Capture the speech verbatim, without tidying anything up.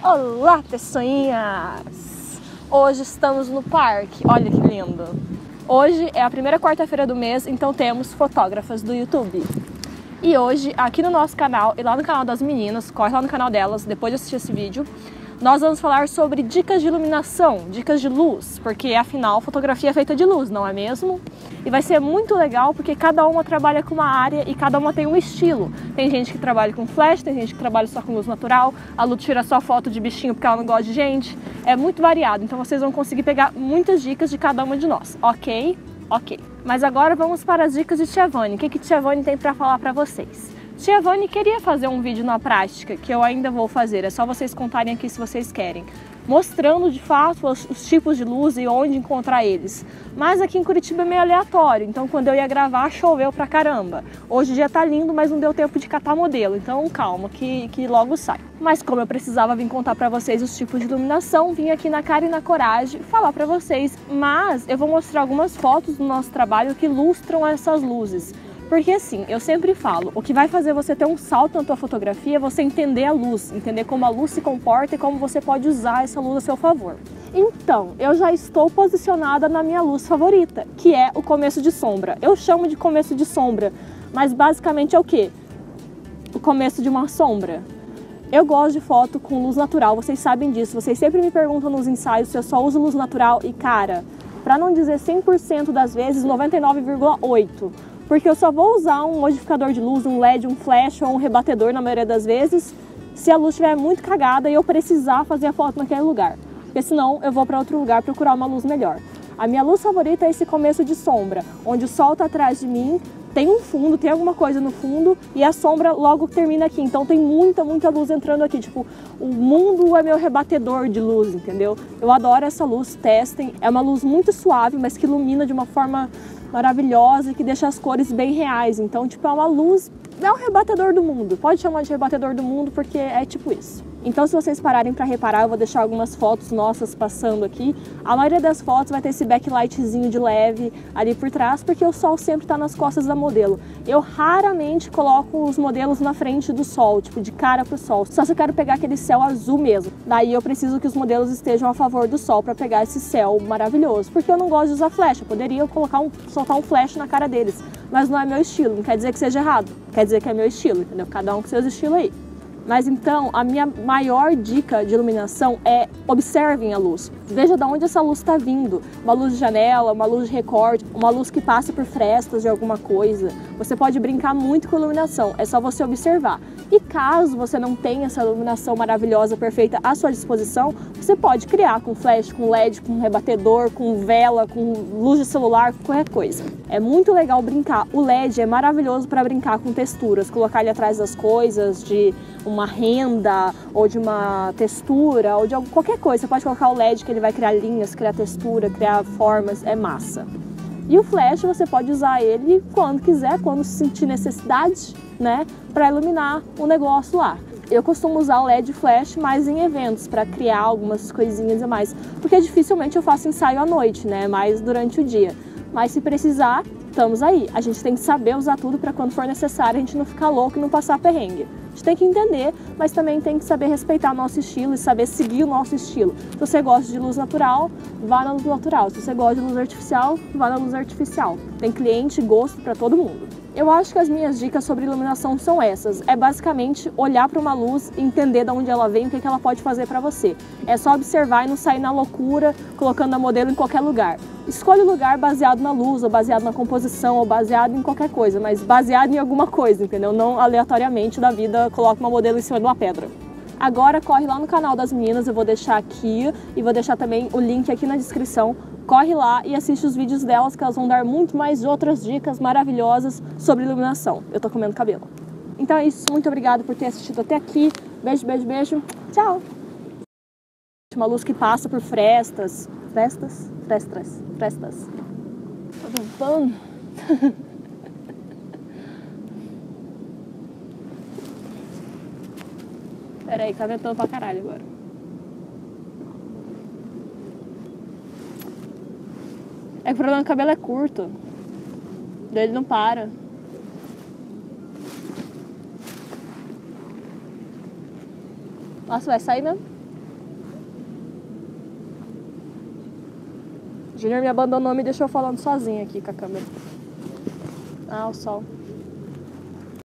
Olá, pessoinhas! Hoje estamos no parque, olha que lindo! Hoje é a primeira quarta-feira do mês, então temos fotógrafas do YouTube. E hoje, aqui no nosso canal e lá no canal das meninas, corre lá no canal delas, depois de assistir esse vídeo, nós vamos falar sobre dicas de iluminação, dicas de luz, porque afinal fotografia é feita de luz, não é mesmo? E vai ser muito legal porque cada uma trabalha com uma área e cada uma tem um estilo. Tem gente que trabalha com flash, tem gente que trabalha só com luz natural, a Lu tira só foto de bichinho porque ela não gosta de gente. É muito variado, então vocês vão conseguir pegar muitas dicas de cada uma de nós, ok? Ok. Mas agora vamos para as dicas de Tia Vani. O que que Tia Vani tem para falar para vocês? Tia Vani queria fazer um vídeo na prática, que eu ainda vou fazer, é só vocês contarem aqui se vocês querem, mostrando de fato os, os tipos de luz e onde encontrar eles. Mas aqui em Curitiba é meio aleatório, então quando eu ia gravar choveu pra caramba. Hoje o dia tá lindo, mas não deu tempo de catar modelo, então calma que, que logo sai. Mas como eu precisava vir contar pra vocês os tipos de iluminação, vim aqui na cara e na coragem falar pra vocês. Mas eu vou mostrar algumas fotos do nosso trabalho que ilustram essas luzes. Porque assim, eu sempre falo, o que vai fazer você ter um salto na tua fotografia é você entender a luz, entender como a luz se comporta e como você pode usar essa luz a seu favor. Então, eu já estou posicionada na minha luz favorita, que é o começo de sombra. Eu chamo de começo de sombra, mas basicamente é o quê? O começo de uma sombra. Eu gosto de foto com luz natural, vocês sabem disso, vocês sempre me perguntam nos ensaios se eu só uso luz natural e cara, pra não dizer cem por cento das vezes, noventa e nove vírgula oito por cento. Porque eu só vou usar um modificador de luz, um L E D, um flash ou um rebatedor na maioria das vezes se a luz estiver muito cagada e eu precisar fazer a foto naquele lugar. Porque senão eu vou para outro lugar procurar uma luz melhor. A minha luz favorita é esse começo de sombra, onde o sol está atrás de mim, tem um fundo, tem alguma coisa no fundo e a sombra logo termina aqui. Então tem muita, muita luz entrando aqui. Tipo, o mundo é meu rebatedor de luz, entendeu? Eu adoro essa luz, testem. É uma luz muito suave, mas que ilumina de uma forma maravilhosa e que deixa as cores bem reais. Então, tipo, é uma luz, é um rebatedor do mundo. Pode chamar de rebatedor do mundo porque é tipo isso. Então, se vocês pararem para reparar, eu vou deixar algumas fotos nossas passando aqui. A maioria das fotos vai ter esse backlightzinho de leve ali por trás, porque o sol sempre está nas costas da modelo. Eu raramente coloco os modelos na frente do sol, tipo, de cara pro sol. Só se eu quero pegar aquele céu azul mesmo. Daí eu preciso que os modelos estejam a favor do sol para pegar esse céu maravilhoso. Porque eu não gosto de usar flash, eu poderia colocar um, soltar um flash na cara deles. Mas não é meu estilo, não quer dizer que seja errado. Quer dizer que é meu estilo, entendeu? Cada um com seus estilos aí. Mas então, a minha maior dica de iluminação é observem a luz. Veja de onde essa luz está vindo. Uma luz de janela, uma luz de recorte, uma luz que passa por frestas de alguma coisa. Você pode brincar muito com a iluminação, é só você observar. E caso você não tenha essa iluminação maravilhosa, perfeita à sua disposição, você pode criar com flash, com L E D, com rebatedor, com vela, com luz de celular, com qualquer coisa. É muito legal brincar. O L E D é maravilhoso para brincar com texturas, colocar ele atrás das coisas, de uma renda, ou de uma textura, ou de qualquer coisa. Você pode colocar o L E D que ele vai criar linhas, criar textura, criar formas, é massa. E o flash você pode usar ele quando quiser, quando sentir necessidade, né, para iluminar o negócio lá. Eu costumo usar o L E D flash mais em eventos, para criar algumas coisinhas a mais, porque dificilmente eu faço ensaio à noite, né, mais durante o dia. Mas se precisar, estamos aí. A gente tem que saber usar tudo para quando for necessário a gente não ficar louco e não passar perrengue. A gente tem que entender, mas também tem que saber respeitar o nosso estilo e saber seguir o nosso estilo. Se você gosta de luz natural, vá na luz natural. Se você gosta de luz artificial, vá na luz artificial. Tem cliente e gosto para todo mundo. Eu acho que as minhas dicas sobre iluminação são essas. É basicamente olhar para uma luz e entender de onde ela vem e o que ela pode fazer para você. É só observar e não sair na loucura, colocando a modelo em qualquer lugar. Escolha o lugar baseado na luz, ou baseado na composição, ou baseado em qualquer coisa, mas baseado em alguma coisa, entendeu? Não aleatoriamente da vida coloca uma modelo em cima de uma pedra. Agora corre lá no canal das meninas, eu vou deixar aqui e vou deixar também o link aqui na descrição. Corre lá e assiste os vídeos delas que elas vão dar muito mais outras dicas maravilhosas sobre iluminação. Eu tô comendo cabelo. Então é isso, muito obrigada por ter assistido até aqui. Beijo, beijo, beijo. Tchau! Uma luz que passa por frestas. Frestas? Frestas. Frestas. Tô tampando. Pera aí, tá ventando pra caralho agora. É que o problema do cabelo é curto. Ele não para. Nossa, vai sair mesmo? Júnior me abandonou e me deixou falando sozinha aqui com a câmera. Ah, o sol.